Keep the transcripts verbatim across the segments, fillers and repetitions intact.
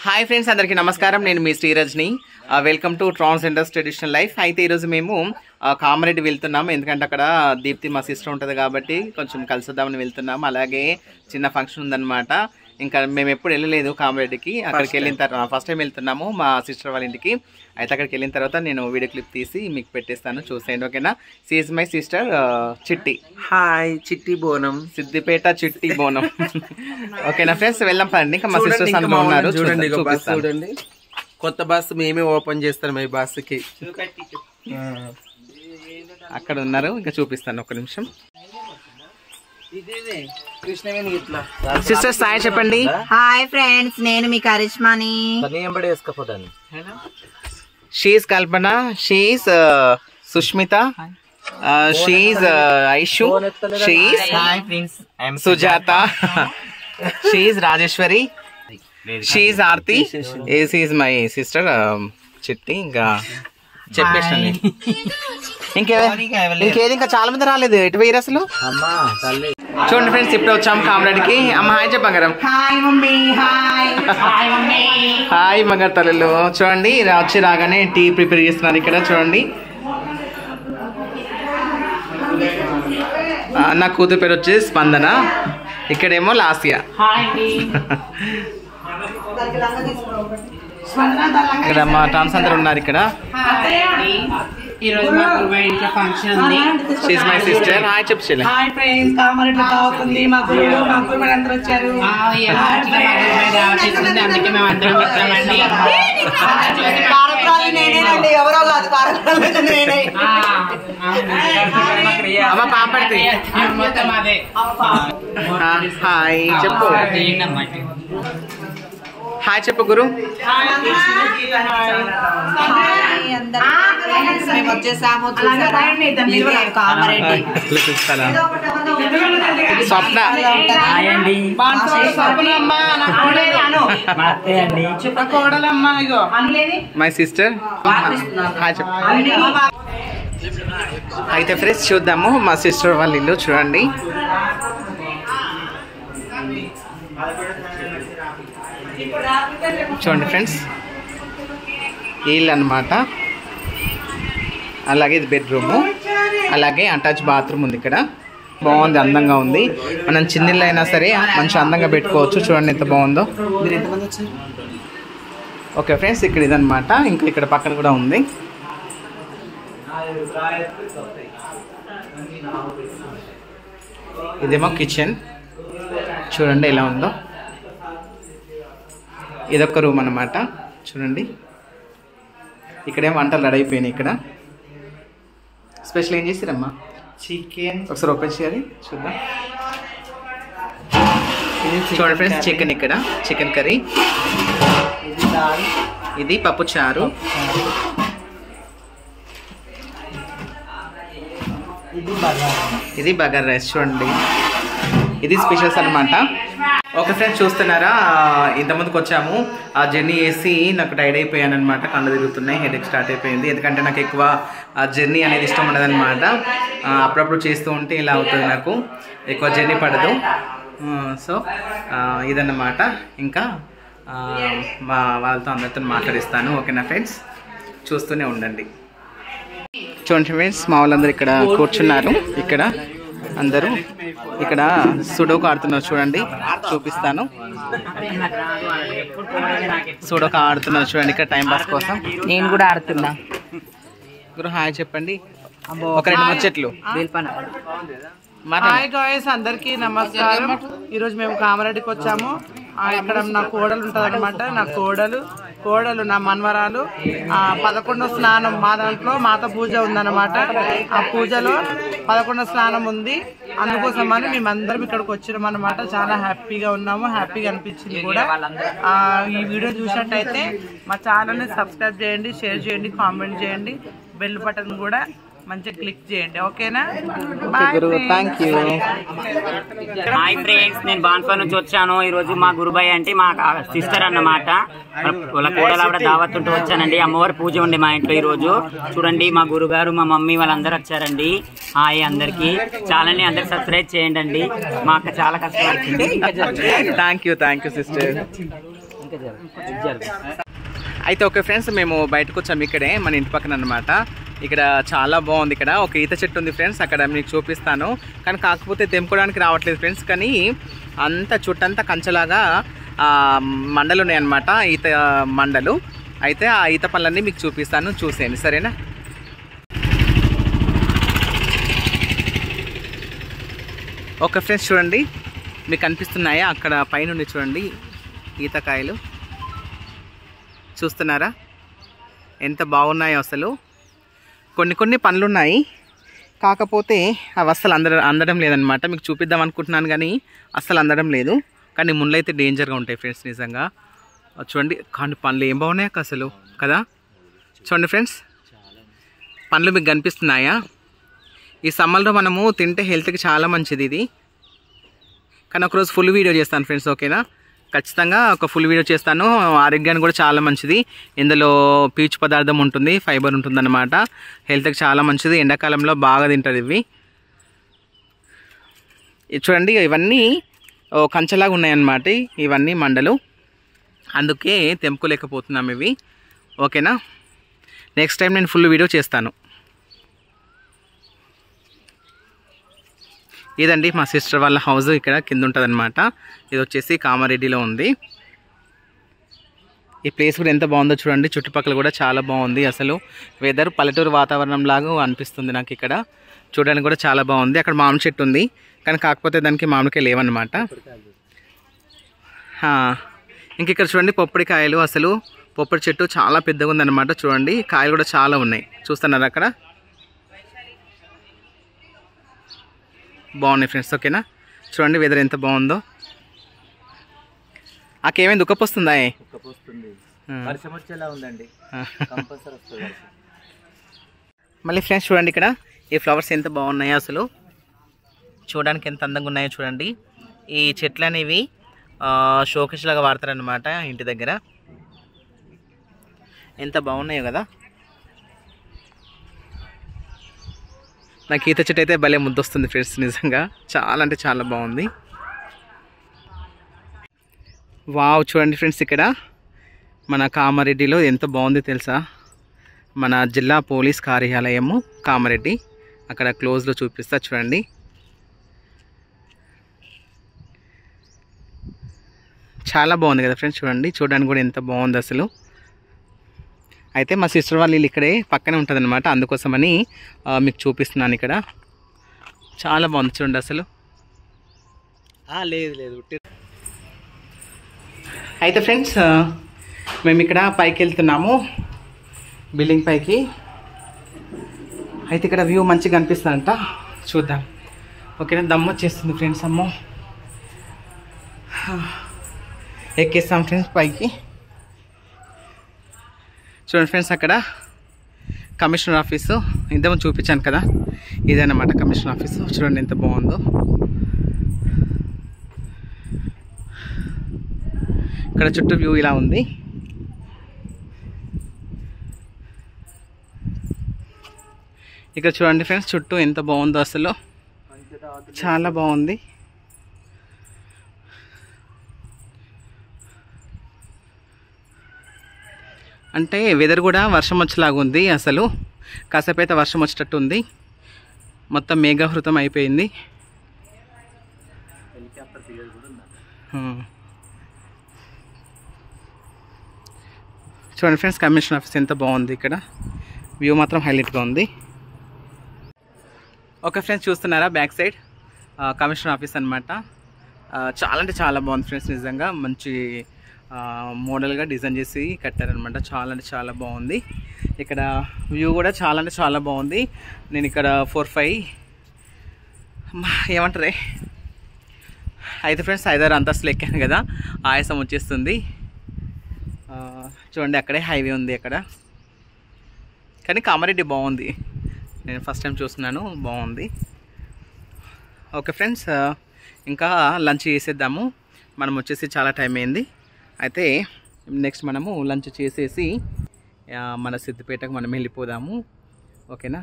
Hi friends, అందరికీ నమస్కారం. నేను మీ Srirajni. Welcome to transgenders traditional life. అయితే ఈరోజు మేము కామారెడ్డి వెళ్తున్నాము, ఎందుకంటే అక్కడ దీప్తి మా సిస్టర్ ఉంటుంది కాబట్టి కొంచెం కలిసిద్దామని వెళ్తున్నాము. అలాగే చిన్న ఫంక్షన్ ఉందన్నమాట. ఇంకా మేము ఎప్పుడు వెళ్ళలేదు కామారెడ్డికి. అక్కడికి వెళ్ళిన తర్వాత ఫస్ట్ టైం వెళ్తున్నాము మా సిస్టర్ వాళ్ళ ఇంటికి. అయితే అక్కడికి వెళ్ళిన తర్వాత నేను వీడియో క్లిప్ తీసి మీకు పెట్టేస్తాను, చూసేయండి. ఓకేనా? She is my sister Chitti. Hi Chitti బోనం, సిద్దిపేట చిట్టి బోనం. ఓకేనా ఫ్రెండ్స్, వెళ్దాం పదండి. ఇంకా మా సిస్టర్స్ అందరూ ఉన్నారు, చూడండి. చూడండి, కొత్త బస్ మేమే ఓపెన్ చేస్తాం ఈ బస్ కి. అక్కడ ఉన్నారు, ఇంకా చూపిస్తాను ఒక నిమిషం. సిస్టర్స్ హాయ్ చెప్పండి. హాయ్ ఫ్రెండ్స్, నేను మీ కరిష్మాని. She Kalpana, she Sushmita, she Aishu, she Sujatha, she Rajeshwari, she Aarti. Is my sister Chitti. ఇంకా చెప్పేసాను. ఇంకే ఇంకేది ఇంకా చాలా మంది రాలేదు. ఎటు వేయరు అసలు. చూడండి ఫ్రెండ్స్, ఇప్పుడు వచ్చాము కామరెడ్డికి. అమ్మ హాయ్ చెప్పంగారం. Hi mummy. Hi hi mummy. Hi మగ తల్లులు. చూడండి, వచ్చి రాగానే టీ ప్రిపేర్ చేస్తున్నారు ఇక్కడ. చూడండి, నా కూతురు పేరు వచ్చి స్పందన, ఇక్కడేమో లాస్యా. ఇక్కడ మా టామ్స్ అందరు ఉన్నారు ఇక్కడ. ఈరోజు మా గురువు ఇంట్లో ఫంక్షన్ ఉంది. She is my sister. Hi చెప్పు చెల్లె. హాయ్ ఫ్రెండ్స్, కామారెడ్డి అవుతుంది. మా గురువు మా గురువు అందరూ వచ్చారు. అందుకే మేము అందరం వచ్చామండి. ఎవరో కాదు, అమ్మ పాపడితే మొత్తం అదే. హాయ్ చెప్పు. హాయ్ చెప్పు గురు. మేము వచ్చేసాము, Kamareddy. Swapna my sister. Hi చెప్పు. అయితే ఫ్రెండ్స్ చూద్దాము మా సిస్టర్ వాళ్ళ ఇల్లు. చూడండి, చూడండి ఫ్రెండ్స్, ఇల్లు అన్నమాట. అలాగే ఇది బెడ్రూము, అలాగే అటాచ్ బాత్రూమ్ ఉంది ఇక్కడ. బాగుంది, అందంగా ఉంది. మనం చిన్నిళ్ళు అయినా సరే మంచి అందంగా పెట్టుకోవచ్చు. చూడండి ఎంత బాగుందో. ఓకే ఫ్రెండ్స్, ఇక్కడ ఇదన్నమాట. ఇంకా ఇక్కడ పక్కన కూడా ఉంది. ఇదేమో కిచెన్. చూడండి ఎలా ఉందో. ఇదొక రూమ్ అన్నమాట. చూడండి, ఇక్కడేమో వంటలు రెడీ అయిపోయినాయి. ఇక్కడ స్పెషల్ ఏం చేసిరమ్మా? చికెన్. ఒకసారి ఓపెన్ చేయాలి, చూద్దాం. చూడండి ఫ్రెండ్స్, చికెన్. ఇక్కడ చికెన్ కర్రీ, ఇది పప్పు చారు, ఇది బగారా రైస్. చూడండి, ఇది స్పెషల్స్ అన్నమాట. ఓకే ఫ్రెండ్స్, చూస్తున్నారా, ఇంతమందికి వచ్చాము. ఆ జర్నీ వేసి నాకు టైర్డ్ అయిపోయాను అనమాట. కళ్ళు తిరుగుతున్నాయి, హెడేక్ స్టార్ట్ అయిపోయింది. ఎందుకంటే నాకు ఎక్కువ ఆ జర్నీ అనేది ఇష్టం ఉండదు అనమాట. అప్పుడప్పుడు చేస్తూ ఉంటే ఇలా అవుతుంది, నాకు ఎక్కువ జర్నీ పడదు. సో ఇదన్నమాట. ఇంకా మా వాళ్ళతో అందరితో మాట్లాడిస్తాను. ఓకేనా ఫ్రెండ్స్, చూస్తూనే ఉండండి. చూడండి ఫ్రెండ్స్, మా వాళ్ళందరూ ఇక్కడ కూర్చున్నారు. ఇక్కడ అందరూ ఇక్కడ సుడోకు ఆడుతున్నారు. చూడండి, చూపిస్తాను. సుడోకు ఆడుతున్నారు చూడండి, ఇక్కడ టైం పాస్ కోసం. నేను కూడా ఆడుతున్నా. గురు హాయ్ చెప్పండి. ఒక రెండు ముచ్చట్లు. హాయ్ గాయ్స్, అందరికీ నమస్కారం. ఈరోజు మేము కామారెడ్డికి వచ్చాము. ఇక్కడ నా కోడలు ఉంటుంది అనమాట. నా కోడలు కోడలు నా మన్వరాలు. ఆ పదకొండో స్నానం మా దాంట్లో మాత పూజ ఉందన్నమాట. ఆ పూజలో పదకొండో స్నానం ఉంది. అందుకోసం అని మేమందరం ఇక్కడికి వచ్చినాం అనమాట. చాలా హ్యాపీగా ఉన్నాము, హ్యాపీగా అనిపించింది కూడా. ఈ వీడియో చూసినట్టయితే మా ఛానల్ని సబ్స్క్రైబ్ చేయండి, షేర్ చేయండి, కామెంట్ చేయండి, బెల్ బటన్ కూడా మంచిగా క్లిక్ చేయండి. ఓకేనా? Thank you. హాయ్ ఫ్రెండ్స్, నేను బాన్పా నుంచి వచ్చాను. ఈ రోజు మా గురుబాయ్ అంటే మా సిస్టర్ అన్నమాట. వాళ్ళ కోడలు కూడా దావత్ ఉంటూ వచ్చానండి. అమ్మవారి పూజ ఉంది మా ఇంట్లో ఈ రోజు. చూడండి, మా గురుగారు మా మమ్మీ వాళ్ళందరూ వచ్చారండి. హాయ్ అందరికి. ఛానల్ ని అందరు సబ్స్క్రైబ్ చేయండి అండి. మా అక్క చాలా కష్టపడుతుంది. Thank you thank you sister. అయితే ఓకే ఫ్రెండ్స్, మేము బయటకు వచ్చాము ఇక్కడే మన ఇంటి పక్కన అనమాట. ఇక్కడ చాలా బాగుంది. ఇక్కడ ఒక ఈత చెట్టు ఉంది ఫ్రెండ్స్, అక్కడ మీకు చూపిస్తాను. కానీ కాకపోతే తెంపుకోవడానికి రావట్లేదు ఫ్రెండ్స్. కానీ అంత చుట్టంతా కంచలాగా మండలు ఉన్నాయన్నమాట, ఈత మండలు. అయితే ఆ ఈత పళ్ళన్నీ మీకు చూపిస్తాను, చూసేయండి సరేనా. ఓకే ఫ్రెండ్స్ చూడండి, మీకు కనిపిస్తున్నాయా అక్కడ పైనుండి చూడండి ఈతకాయలు చూస్తున్నారా ఎంత బాగున్నాయో అసలు. కొన్ని కొన్ని పండ్లు ఉన్నాయి, కాకపోతే అవి అస్సలు అంద అందడం లేదనమాట. మీకు చూపిద్దాం అనుకుంటున్నాను కానీ అస్సలు అందడం లేదు. కానీ ముళ్ళు అయితే డేంజర్గా ఉంటాయి ఫ్రెండ్స్ నిజంగా. చూడండి కానీ పండ్లు ఏం బాగున్నాయి అసలు కదా. చూడండి ఫ్రెండ్స్, పండ్లు మీకు కనిపిస్తున్నాయా. ఈ సమ్మర్లో మనము తింటే హెల్త్కి చాలా మంచిది ఇది. కానీ ఒకరోజు ఫుల్ వీడియో చేస్తాను ఫ్రెండ్స్, ఓకేనా. ఖచ్చితంగా ఒక ఫుల్ వీడియో చేస్తాను. ఆరోగ్యానికి కూడా చాలా మంచిది. ఇందులో పీచు పదార్థం ఉంటుంది, ఫైబర్ ఉంటుంది అన్నమాట. హెల్త్కి చాలా మంచిది. ఎండాకాలంలో బాగా తింటుంది ఇవి. చూడండి ఇవన్నీ కంచలాగా ఉన్నాయన్నమాట, ఇవన్నీ మండలు. అందుకే తెంపుకోలేకపోతున్నాం ఇవి, ఓకేనా. నెక్స్ట్ టైం నేను ఫుల్ వీడియో చేస్తాను. ఇదండి మా సిస్టర్ వాళ్ళ హౌస్, ఇక్కడ కింద ఉంటుంది అనమాట. ఇది వచ్చేసి కామారెడ్డిలో ఉంది. ఈ ప్లేస్ కూడా ఎంత బాగుందో చూడండి. చుట్టుపక్కల కూడా చాలా బాగుంది. అసలు వెదర్ పల్లెటూరు వాతావరణం లాగా అనిపిస్తుంది నాకు ఇక్కడ. చూడడానికి కూడా చాలా బాగుంది. అక్కడ మామిడి చెట్టు ఉంది, కానీ కాకపోతే దానికి మామిడికాయ లేవన్నమాట. ఇంక ఇక్కడ చూడండి పొప్పడికాయలు. అసలు పొప్పడి చెట్టు చాలా పెద్దగా ఉందన్నమాట. చూడండి కాయలు కూడా చాలా ఉన్నాయి, చూస్తున్నారు అక్కడ. బాగున్నాయి ఫ్రెండ్స్, ఓకేనా. చూడండి వెదర్ ఎంత బాగుందో. ఆకేమైంది ఉక్కపోస్తుందా? మళ్ళీ ఫ్రెండ్స్ చూడండి ఇక్కడ ఈ ఫ్లవర్స్ ఎంత బాగున్నాయో అసలు. చూడడానికి ఎంత అందంగా ఉన్నాయో చూడండి. ఈ చెట్లు అనేవి షోకేస్ లాగా వాడతారనమాట ఇంటి దగ్గర. ఎంత బాగున్నాయో కదా. నాకు ఈత చెట్టు అయితే భలే ముద్దొస్తుంది ఫ్రెండ్స్ నిజంగా. చాలా అంటే చాలా బాగుంది. వావ్ చూడండి ఫ్రెండ్స్, ఇక్కడ మన కామారెడ్డిలో ఎంత బాగుంది తెలుసా. మన జిల్లా పోలీస్ కార్యాలయము కామారెడ్డి, అక్కడ క్లోజ్లో చూపిస్తా చూడండి. చాలా బాగుంది కదా ఫ్రెండ్స్. చూడండి చూడడానికి కూడా ఎంత బాగుంది అసలు. అయితే మా సిస్టర్ వాళ్ళు ఇల్లు ఇక్కడే పక్కనే ఉంటుంది అనమాట, అందుకోసమని మీకు చూపిస్తున్నాను. ఇక్కడ చాలా బాగుంది చూడండి అసలు. లేదు లేదు అయితే ఫ్రెండ్స్ మేము ఇక్కడ పైకి వెళ్తున్నాము, బిల్డింగ్ పైకి. అయితే ఇక్కడ వ్యూ మంచిగా కనిపిస్తుందంట, చూద్దాం ఓకేనా. దమ్ము వచ్చేస్తుంది ఫ్రెండ్స్. అమ్మో ఎక్కేస్తాం ఫ్రెండ్స్ పైకి. చూడండి ఫ్రెండ్స్ అక్కడ కమిషనర్ ఆఫీసు ఇంతకుముందు చూపించాను కదా, ఇదన్నమాట కమిషనర్ ఆఫీసు. చూడండి ఎంత బాగుందో. ఇక్కడ చుట్టూ వ్యూ ఇలా ఉంది. ఇక్కడ చూడండి ఫ్రెండ్స్ చుట్టూ ఎంత బాగుందో అసలు, చాలా బాగుంది. అంటే వెదర్ కూడా వర్షం వచ్చేలాగా ఉంది అసలు. కాసేపు అయితే వర్షం వచ్చేటట్టు ఉంది. మొత్తం మేఘావృతం అయిపోయింది. చూడండి ఫ్రెండ్స్ కమిషనర్ ఆఫీస్ ఎంత బాగుంది. ఇక్కడ వ్యూ మాత్రం హైలైట్గా ఉంది. ఓకే ఫ్రెండ్స్ చూస్తున్నారా బ్యాక్ సైడ్ కమిషనర్ ఆఫీస్ అనమాట. చాలా అంటే చాలా బాగుంది ఫ్రెండ్స్ నిజంగా. మంచి మోడల్గా డిజైన్ చేసి కట్టారనమాట. చాలా అంటే చాలా బాగుంది. ఇక్కడ వ్యూ కూడా చాలా అంటే చాలా బాగుంది. నేను ఇక్కడ ఫోర్ ఫైవ్ ఏమంటారే అయితే ఫ్రెండ్స్ ఐదారు అంతస్తులు ఎక్కాను కదా, ఆయాసం వచ్చేస్తుంది. చూడండి అక్కడే హైవే ఉంది అక్కడ. కానీ కామారెడ్డి బాగుంది, నేను ఫస్ట్ టైం చూస్తున్నాను, బాగుంది. ఓకే ఫ్రెండ్స్ ఇంకా లంచ్ చేసేద్దాము. మనం వచ్చేసి చాలా టైం అయింది. అయితే నెక్స్ట్ మనము లంచ్ చేసేసి మన సిద్దిపేటకు మనం వెళ్ళిపోదాము, ఓకేనా.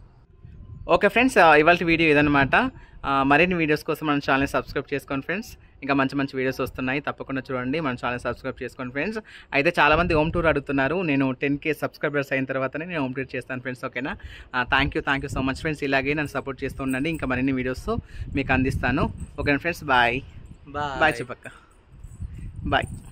ఓకే ఫ్రెండ్స్ ఇవాళ వీడియో ఇదన్నమాట. మరిన్ని వీడియోస్ కోసం మన ఛానల్ని సబ్స్క్రైబ్ చేసుకోండి ఫ్రెండ్స్. ఇంకా మంచి మంచి వీడియోస్ వస్తున్నాయి, తప్పకుండా చూడండి. మన ఛానల్ సబ్స్క్రైబ్ చేసుకోండి ఫ్రెండ్స్. అయితే చాలామంది హోమ్ టూర్ అడుగుతున్నారు, నేను టెన్ కే సబ్స్క్రైబర్స్ అయిన తర్వాతనే నేను హోమ్ టూర్ చేస్తాను ఫ్రెండ్స్. ఓకేనా, thank you thank you so much friends. ఇలాగే నన్ను సపోర్ట్ చేస్తూ ఉండండి, ఇంకా మరిన్ని వీడియోస్ మీకు అందిస్తాను. ఓకేనా ఫ్రెండ్స్, బాయ్ బాయ్ చెప్పక్క, బాయ్.